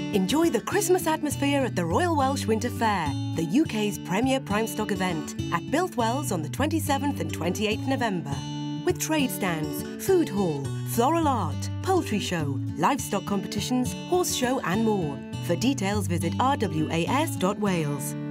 Enjoy the Christmas atmosphere at the Royal Welsh Winter Fair, the UK's premier prime stock event, at Built Wells on the 27th and 28th November. With trade stands, food hall, floral art, poultry show, livestock competitions, horse show and more. For details visit rwas.wales.